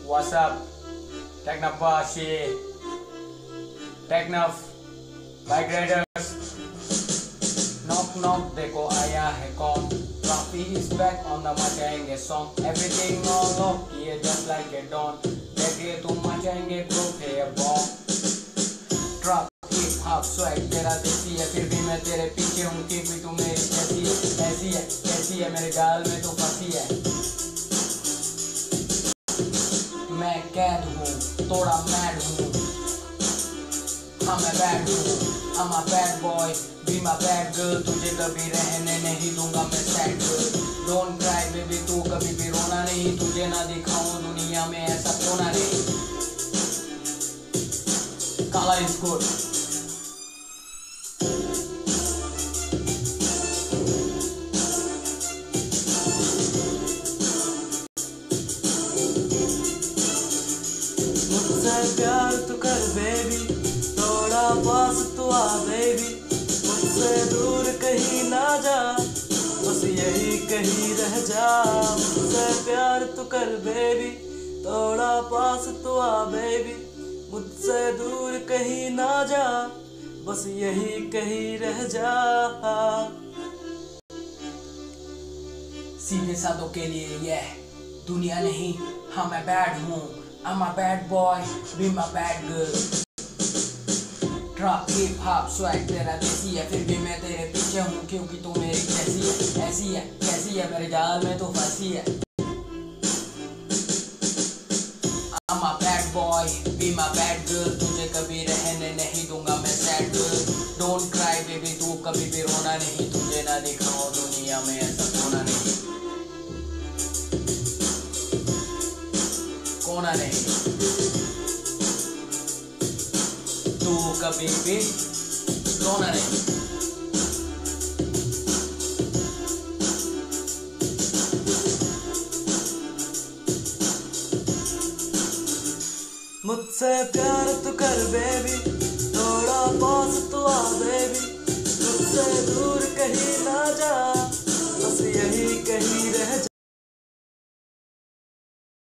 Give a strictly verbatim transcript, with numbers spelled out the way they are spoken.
What's up? Technopashi, Technof, Bike Riders. Knock knock, देखो आया है कौन? Rafi is back on the मचाएंगे song. Everything on lock, ये just like a dawn. देखिए तुम मचाएंगे group है a bomb. Trap, hip hop, swag तेरा देसी है, फिर भी मैं तेरे पीछे हूँ कि भी तू मेरी कैसी है, ऐसी है, कैसी है मेरे गाल में तू फंसी है. मैं कैद हूँ, थोड़ा मैड हूँ, हाँ मैं बैड हूँ, I'm a bad boy, be my bad girl. तुझे कभी रहने नहीं दूंगा मैं sad girl. Don't cry baby, तू कभी भी रोना नहीं, तुझे ना दिखाऊं दुनिया में ऐसा खोना नहीं. काला is good. प्यार तू कर बेबी, थोड़ा पास तू आ बेबी, मुझसे दूर कहीं ना जा, बस यही कहीं रह जा. मुझसे प्यार तू कर बेबी, थोड़ा पास तू आ बेबी, मुझसे दूर कहीं ना जा, बस यही कहीं रह जा. सीधे साधों के लिए ये दुनिया नहीं, हाँ मैं बैड हूँ, I'm a bad boy, be my bad girl. Trap, hip hop, swag तेरा देसी है, फिर भी मैं तेरे पीछे हूँ क्योंकि तू मेरी कैसी है, ऐसी है, कैसी है मेरे जाल में तो फंसी है. I'm a bad boy, be my bad girl. तुझे कभी रहने नहीं दूंगा मैं sad girl. Don't cry baby, तू कभी भी रोना नहीं, तुझे ना दिखाऊं दुनिया में ऐसा खोना नहीं, खोना नहीं. तू कभी भी रोना नहीं. मुझसे प्यार तू कर बेबी, थोड़ा पास तू आ बेबी, मुझसे दूर कहीं ना जा,